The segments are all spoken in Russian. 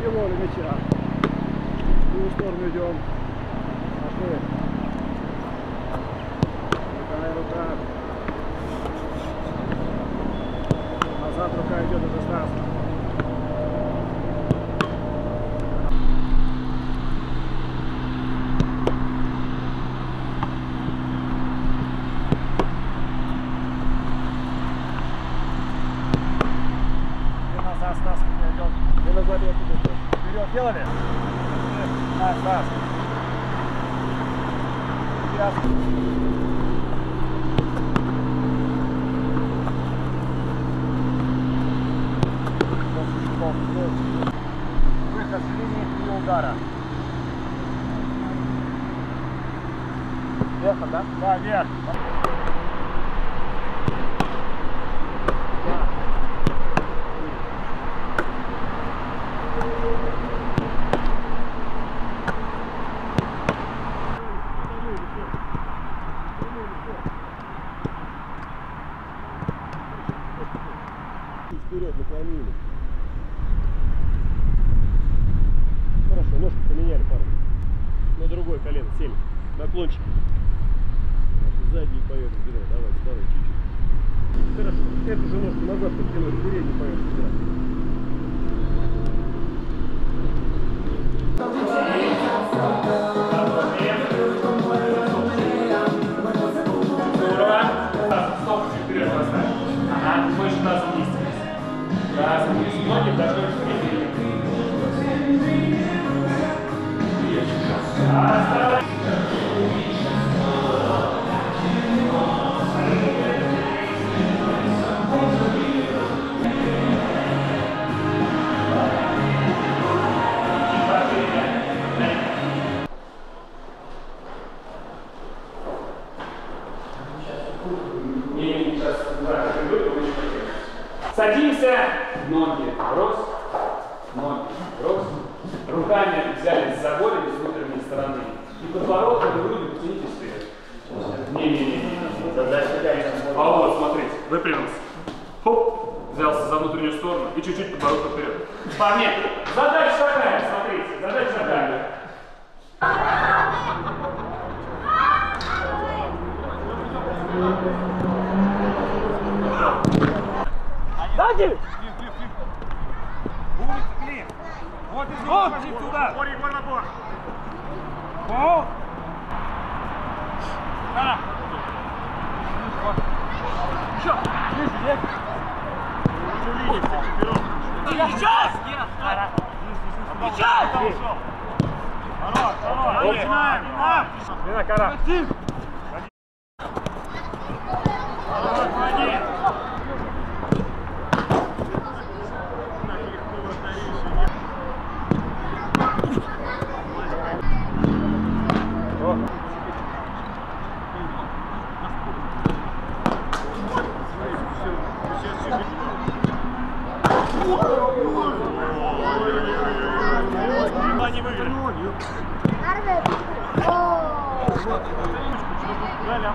волю мяча. В другую сторону идем. Пошли. Рука. Назад рука идет, это Стас. Стас идет. И на забег идет. Вперед делали? На, Стас. Сейчас. Выход с линии и удара. Вверх, да? Да, вверх. Вперед наклонили. Хорошо, ножку поменяли, парни. На другое колено сели. Наклончик. Задний поверхность бедра. Давай, чуть-чуть. Хорошо. Эту же ножку назад подтянуть. Передний поверхность бедра. Стоп, вперед поставь. Ага, больше нас вниз. Раз, вниз. Ноги должны быть впереди. Садимся, ноги рос, руками взялись за голень с внутренней стороны и подбородком и грудью потянитесь вперед. Не. А вот, смотрите, выпрямился. Хоп, взялся за внутреннюю сторону и чуть-чуть подбородком вперед. Парни, задача такая, смотрите, задача такая. Сзади! Улица, клин. Вот из него позиция удар. Бор, набор. Гол. Да. Еще. Сейчас! Сейчас! Хорош. Начинаем. Лена, кара. Не выиграли. Дали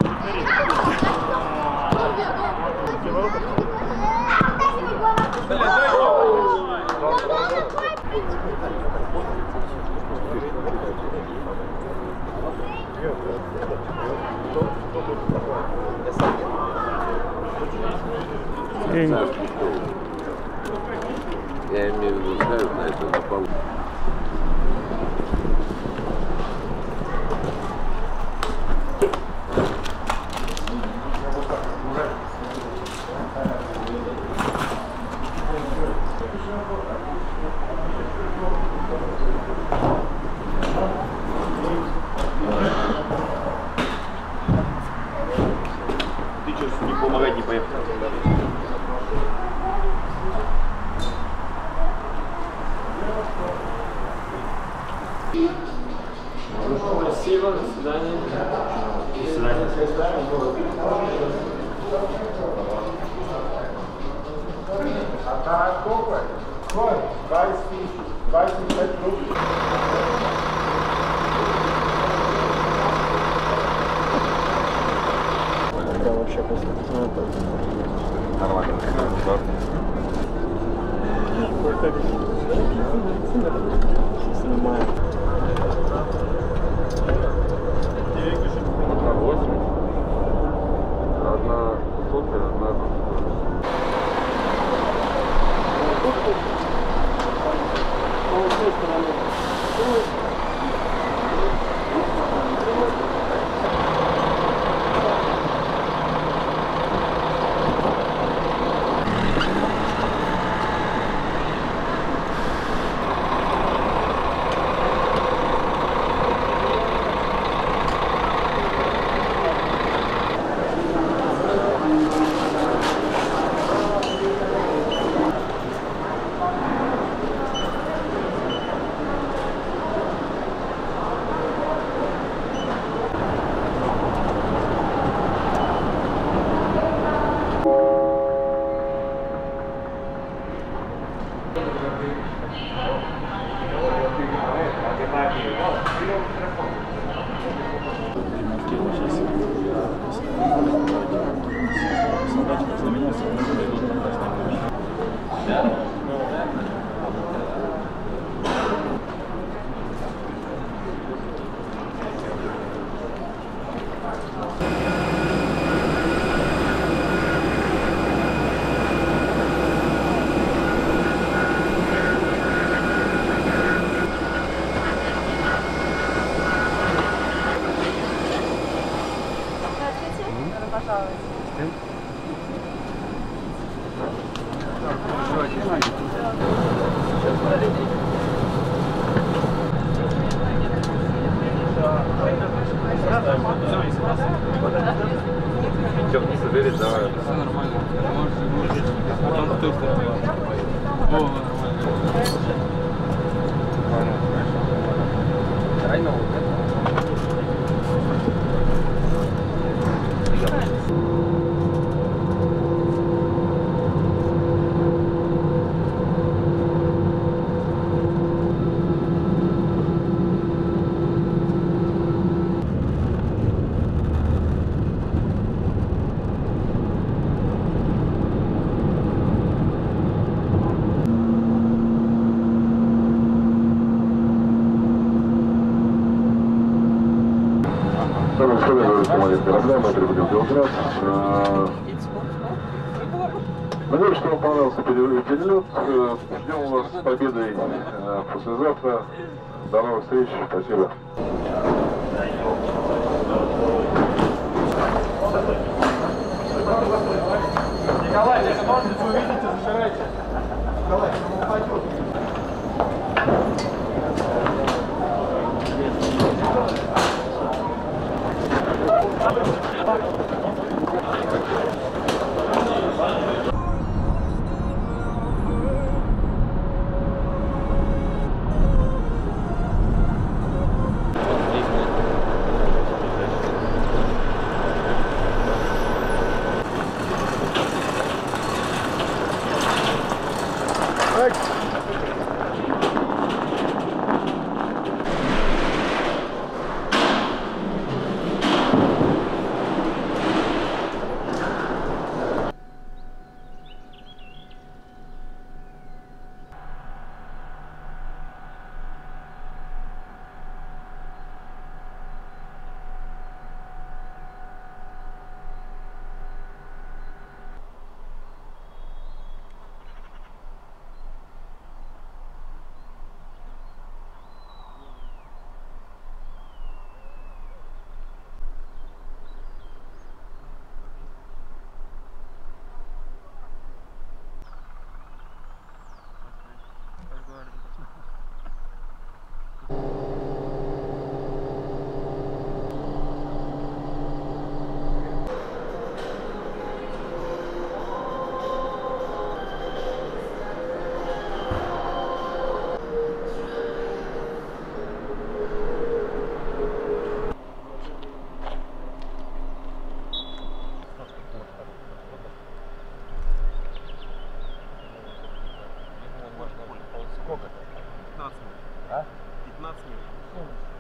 Я имею в виду, знаю, на это на полу. Ты что, не помогать не поехал? Спасибо, до свидания. До свидания. Да, вообще после Нормально. Снимаем. 8. Одна сотка, одна. Тём, не собери, давай. Все нормально. Потом ты. О, нормально. Дай новый. Командир корабля, мы прибыли в Белград. Надеюсь, что вам понравился перелет. Ждем вас с победой послезавтра. До новых встреч. Спасибо. Николай, если можете увидите, зажирайте. Николай, он упадет. Сколько-то? 15 минут. А? 15 минут.